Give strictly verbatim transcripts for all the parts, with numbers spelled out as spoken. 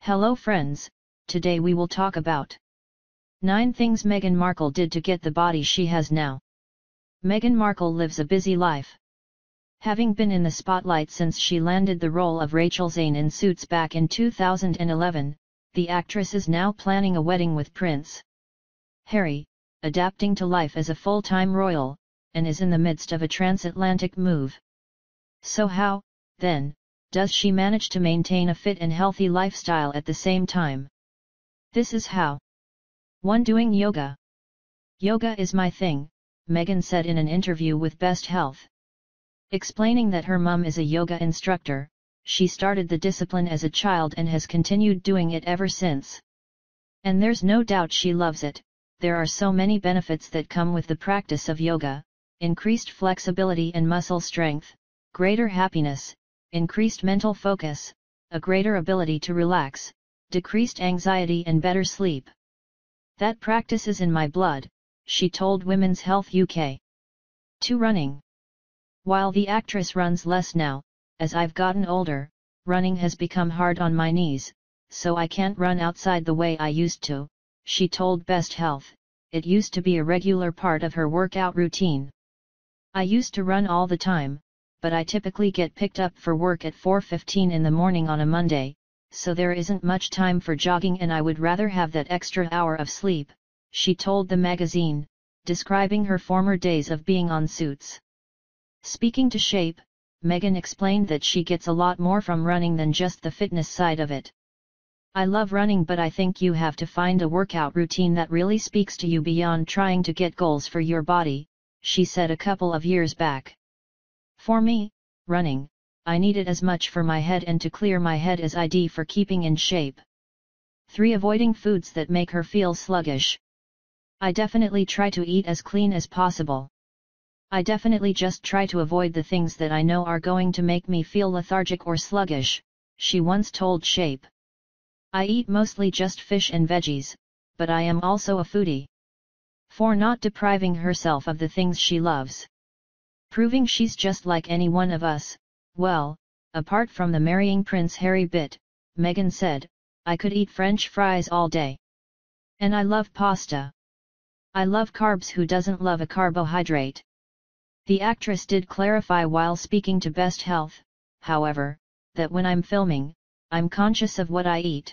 Hello friends, today we will talk about nine things Meghan Markle did to get the body she has now. Meghan Markle lives a busy life. Having been in the spotlight since she landed the role of Rachel Zane in Suits back in two thousand eleven, the actress is now planning a wedding with Prince Harry, adapting to life as a full-time royal, and is in the midst of a transatlantic move. So how, then, does she manage to maintain a fit and healthy lifestyle at the same time? This is how. one Doing yoga. Yoga is my thing, Meghan said in an interview with Best Health. Explaining that her mum is a yoga instructor, she started the discipline as a child and has continued doing it ever since. And there's no doubt she loves it. There are so many benefits that come with the practice of yoga: increased flexibility and muscle strength, greater happiness, increased mental focus, a greater ability to relax, decreased anxiety and better sleep. That practice is in my blood, she told Women's Health U K. two Running. While the actress runs less now, as I've gotten older, running has become hard on my knees, so I can't run outside the way I used to, she told Best Health. It used to be a regular part of her workout routine. I used to run all the time, but I typically get picked up for work at four fifteen in the morning on a Monday, so there isn't much time for jogging and I would rather have that extra hour of sleep, she told the magazine, describing her former days of being on Suits. Speaking to Shape, Meghan explained that she gets a lot more from running than just the fitness side of it. I love running, but I think you have to find a workout routine that really speaks to you beyond trying to get goals for your body, she said a couple of years back. For me, running, I need it as much for my head and to clear my head as I do for keeping in shape. three Avoiding foods that make her feel sluggish. I definitely try to eat as clean as possible. I definitely just try to avoid the things that I know are going to make me feel lethargic or sluggish, she once told Shape. I eat mostly just fish and veggies, but I am also a foodie. four Not depriving herself of the things she loves. Proving she's just like any one of us. Well, apart from the marrying Prince Harry bit, Meghan said, I could eat French fries all day. And I love pasta. I love carbs. Who doesn't love a carbohydrate? The actress did clarify while speaking to Best Health, however, that when I'm filming, I'm conscious of what I eat.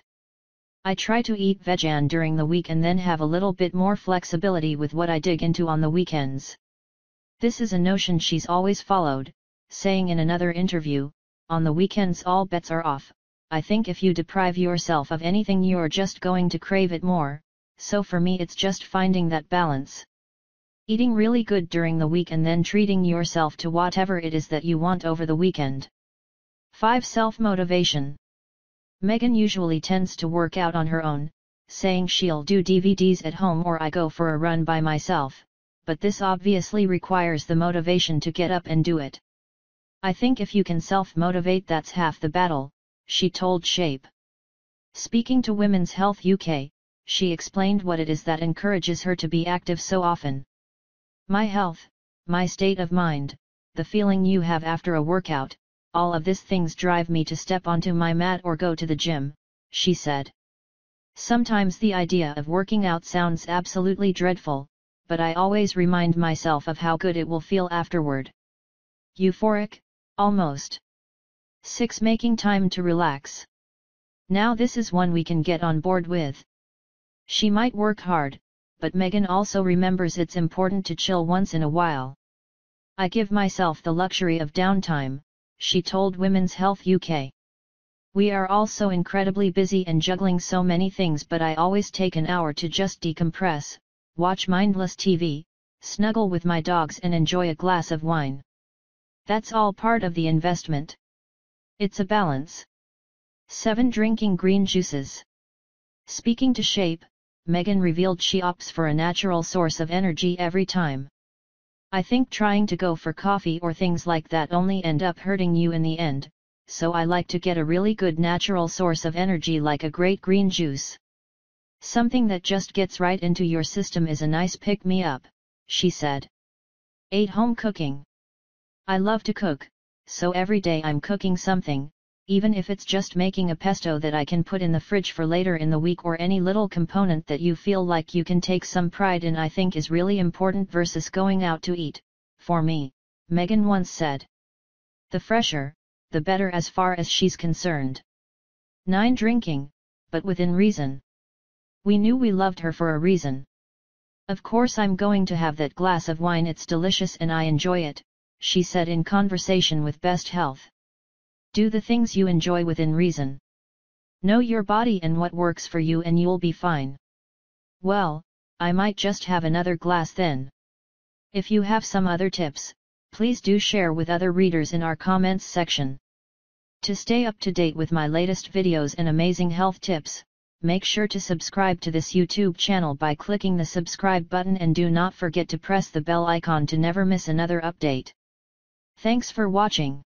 I try to eat vegan during the week and then have a little bit more flexibility with what I dig into on the weekends. This is a notion she's always followed, saying in another interview, on the weekends all bets are off. I think if you deprive yourself of anything you're just going to crave it more, so for me it's just finding that balance. Eating really good during the week and then treating yourself to whatever it is that you want over the weekend. five Self-motivation. Meghan usually tends to work out on her own, saying she'll do D V Ds at home or I go for a run by myself, but this obviously requires the motivation to get up and do it. I think if you can self-motivate, that's half the battle, she told Shape. Speaking to Women's Health U K, she explained what it is that encourages her to be active so often. My health, my state of mind, the feeling you have after a workout, all of these things drive me to step onto my mat or go to the gym, she said. Sometimes the idea of working out sounds absolutely dreadful, but I always remind myself of how good it will feel afterward. Euphoric, almost. six Making time to relax. Now this is one we can get on board with. She might work hard, but Meghan also remembers it's important to chill once in a while. I give myself the luxury of downtime, she told Women's Health U K. We are all so incredibly busy and juggling so many things, but I always take an hour to just decompress, watch mindless T V, snuggle with my dogs and enjoy a glass of wine. That's all part of the investment. It's a balance. seven Drinking green juices. Speaking to Shape, Meghan revealed she opts for a natural source of energy every time. I think trying to go for coffee or things like that only end up hurting you in the end, so I like to get a really good natural source of energy like a great green juice. Something that just gets right into your system is a nice pick-me-up, she said. eight Home cooking. I love to cook, so every day I'm cooking something, even if it's just making a pesto that I can put in the fridge for later in the week, or any little component that you feel like you can take some pride in, I think is really important versus going out to eat, for me, Meghan once said. The fresher, the better as far as she's concerned. nine Drinking, but within reason. We knew we loved her for a reason. Of course I'm going to have that glass of wine, it's delicious and I enjoy it, she said in conversation with Best Health. Do the things you enjoy within reason. Know your body and what works for you and you'll be fine. Well, I might just have another glass then. If you have some other tips, please do share with other readers in our comments section. To stay up to date with my latest videos and amazing health tips, make sure to subscribe to this YouTube channel by clicking the subscribe button, and do not forget to press the bell icon to never miss another update. Thanks for watching.